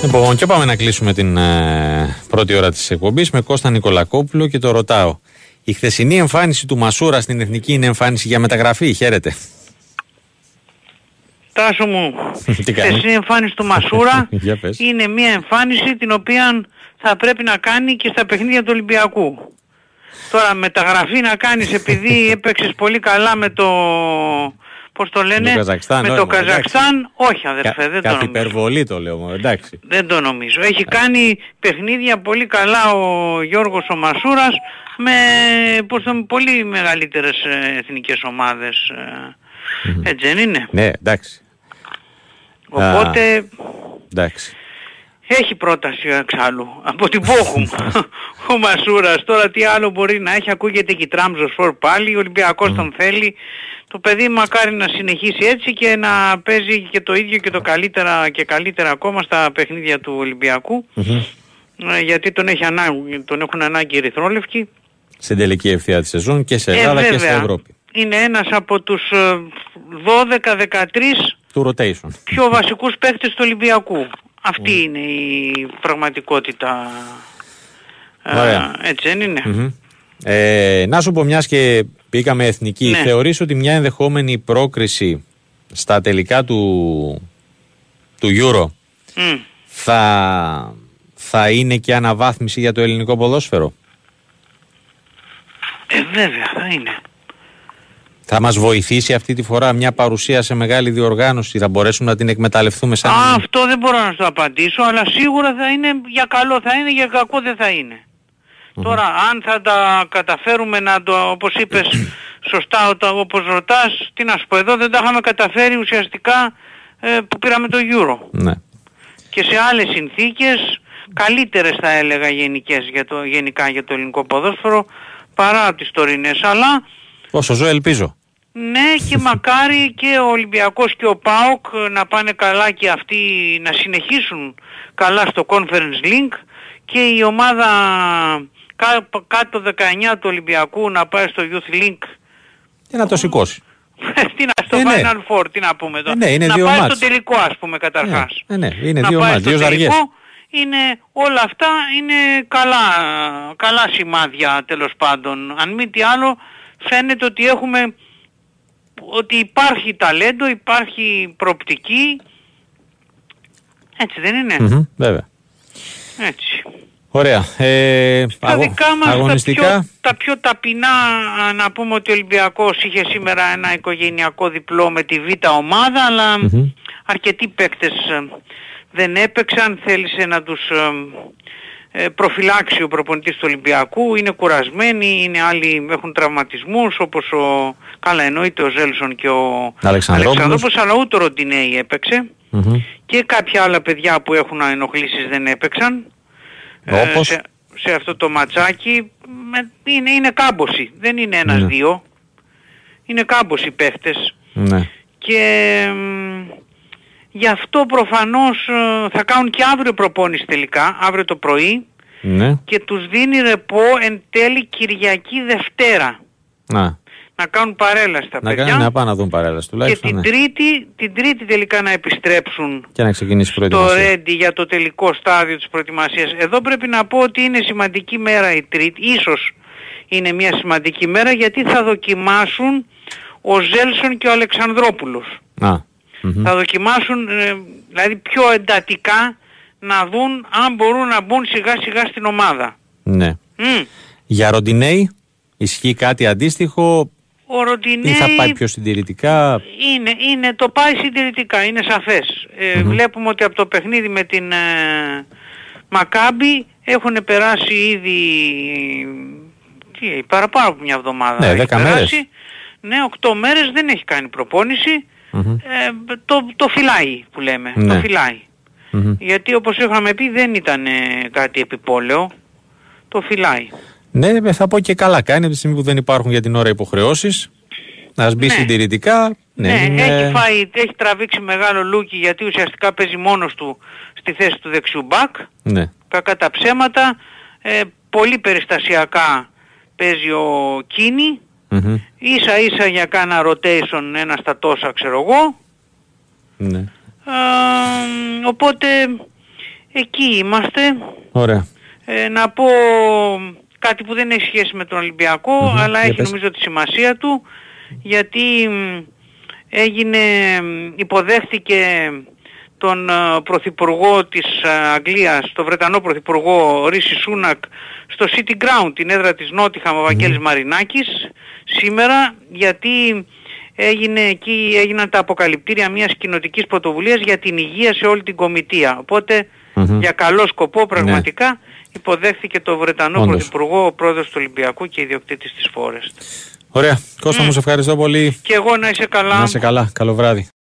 Λοιπόν, και πάμε να κλείσουμε την πρώτη ώρα της εκπομπής με Κώστα Νικολακόπουλο και το ρωτάω. Η χθεσινή εμφάνιση του Μασούρα στην Εθνική είναι εμφάνιση για μεταγραφή? Χαίρετε. Τάσο μου, η χθεσινή εμφάνιση του Μασούρα είναι μια εμφάνιση την οποία θα πρέπει να κάνει και στα παιχνίδια του Ολυμπιακού. Τώρα μεταγραφή να κάνεις επειδή έπαιξες πολύ καλά με το... Πώς το λένε, με το Καζακστάν, όχι αδερφέ, δεν το νομίζω. Κάτι υπερβολή το λέω, εντάξει. Δεν το νομίζω. Έχει κάνει παιχνίδια πολύ καλά ο Γιώργος ο Μασούρας με πολύ μεγαλύτερες εθνικές ομάδες. Έτσι δεν είναι? Ναι, εντάξει. Οπότε εντάξει. Έχει πρόταση εξάλλου από την Bochum ο Μασούρας. Τώρα τι άλλο μπορεί να έχει? Ακούγεται και η Τραμζοσφόρ πάλι, ο Ολυμπιακός τον θέλει. Το παιδί μακάρι να συνεχίσει έτσι και να παίζει και το ίδιο και το καλύτερα και καλύτερα ακόμα στα παιχνίδια του Ολυμπιακού. Γιατί τον έχουν ανάγκη οι ερυθρόλευκοι. Στην τελική ευθεία της σεζόν και σε Ελλάδα και σε Ευρώπη. Είναι ένας από τους 12-13 του rotation πιο βασικούς παίκτες του Ολυμπιακού. Αυτή είναι η πραγματικότητα. Έτσι δεν είναι? Να σου πω, μιας και πήγαμε εθνική, θεωρείς ότι μια ενδεχόμενη πρόκριση στα τελικά του Euro θα είναι και αναβάθμιση για το ελληνικό ποδόσφαιρο? Βέβαια θα είναι. Θα μας βοηθήσει αυτή τη φορά μια παρουσία σε μεγάλη διοργάνωση? Θα μπορέσουμε να την εκμεταλλευτούμε σαν... Αυτό δεν μπορώ να σου απαντήσω, αλλά σίγουρα θα είναι για καλό, θα είναι για κακό δεν θα είναι. Τώρα αν θα τα καταφέρουμε να το, όπως είπες σωστά όπως ρωτάς, τι να σου πω, εδώ δεν τα είχαμε καταφέρει ουσιαστικά που πήραμε το Euro. Ναι. Και σε άλλες συνθήκες, καλύτερες θα έλεγα γενικά για το ελληνικό ποδόσφαιρο παρά τις τωρινές, αλλά... Όσο ζω ελπίζω. Ναι, και μακάρι και ο Ολυμπιακός και ο ΠΑΟΚ να πάνε καλά και αυτοί να συνεχίσουν καλά στο Conference League και η ομάδα κάτω 19 του Ολυμπιακού να πάει στο Youth League και να το σηκώσει. Τι να στο Final Four, τι να πούμε εδώ. Είναι να δύο πάει μάτς. Στο τελικό ας πούμε καταρχάς. Είναι δύο μάτς, δύο ζαριές. Είναι, όλα αυτά είναι καλά σημάδια τέλος πάντων. Αν μη τι άλλο φαίνεται ότι ότι υπάρχει ταλέντο, υπάρχει προοπτική. Έτσι δεν είναι? Βέβαια. Έτσι. Ωραία. Τα δικά μας αγωνιστικά. Τα πιο ταπεινά να πούμε ότι ο Ολυμπιακός είχε σήμερα ένα οικογενειακό διπλό με τη Β' ομάδα, αλλά αρκετοί παίκτες δεν έπαιξαν, θέλησε να τους προφυλάξει ο προπονητής του Ολυμπιακού, είναι κουρασμένοι, είναι άλλοι έχουν τραυματισμούς όπως καλά εννοείται ο Ζέλσον και ο Αλεξανδρόπουλος, αλλά ούτε ο Ροντινέη έπαιξε και κάποια άλλα παιδιά που έχουν ενοχλήσεις δεν έπαιξαν. Σε αυτό το ματσάκι είναι κάμποσοι, δεν είναι ένας-δύο, είναι κάμποσοι παίχτες και γι' αυτό προφανώς θα κάνουν και αύριο προπόνηση τελικά, αύριο το πρωί και τους δίνει ρεπό εν τέλει Κυριακή Δευτέρα. Να κάνουν παρέλαση τα παιδιά. Να πάνε να δουν παρέλαση τουλάχιστον. Και την τρίτη τελικά να επιστρέψουν και να ξεκινήσει η προετοιμασία. Στο Ρέντι για το τελικό στάδιο της προετοιμασίας. Εδώ πρέπει να πω ότι είναι σημαντική μέρα η Τρίτη. Ίσως είναι μια σημαντική μέρα γιατί θα δοκιμάσουν ο Ζέλσον και ο Αλεξανδρόπουλος. Θα δοκιμάσουν δηλαδή πιο εντατικά να δουν αν μπορούν να μπουν σιγά σιγά στην ομάδα. Ναι. Για Ροντινέη ισχύει κάτι αντίστοιχο? Ο Ροντινέη ή θα πάει πιο συντηρητικά? Το πάει συντηρητικά, είναι σαφές. Βλέπουμε ότι από το παιχνίδι με την Μακάμπι έχουν περάσει ήδη παραπάνω από μια εβδομάδα. Ναι, 10 μέρες. Ναι, 8 μέρες δεν έχει κάνει προπόνηση. Το φυλάει που λέμε. Το φυλάει. Γιατί όπως είχαμε πει δεν ήταν κάτι επιπόλαιο. Το φυλάει. Ναι, θα πω και καλά κάνει από τη στιγμή που δεν υπάρχουν για την ώρα υποχρεώσεις. Να μπει συντηρητικά. Έχει τραβήξει μεγάλο λούκι γιατί ουσιαστικά παίζει μόνος του στη θέση του δεξιού μπακ. Κακά τα ψέματα. Πολύ περιστασιακά παίζει ο Κίνη. Ίσα ίσα για κάνα rotation ένα στα τόσα ξέρω εγώ. Οπότε Εκεί είμαστε. Ωραία. Να πω κάτι που δεν έχει σχέση με τον Ολυμπιακό, αλλά έχει νομίζω τη σημασία του, γιατί υποδέχτηκε τον πρωθυπουργό της Αγγλίας, τον Βρετανό πρωθυπουργό Ρίση Σούνακ, στο City Ground, την έδρα της Νότιχαμ, ο Βαγγέλης Μαρινάκης, σήμερα, γιατί έγιναν τα αποκαλυπτήρια μιας κοινοτικής πρωτοβουλίας για την υγεία σε όλη την Κομιτεία. Οπότε, για καλό σκοπό πραγματικά, υποδέχθηκε τον Βρετανό πρωθυπουργό, ο πρόεδρος του Ολυμπιακού και ιδιοκτήτης της Forest. Ωραία. Κώστα μου, σε ευχαριστώ πολύ. Και εγώ, να είσαι καλά. Να είσαι καλά. Καλό βράδυ.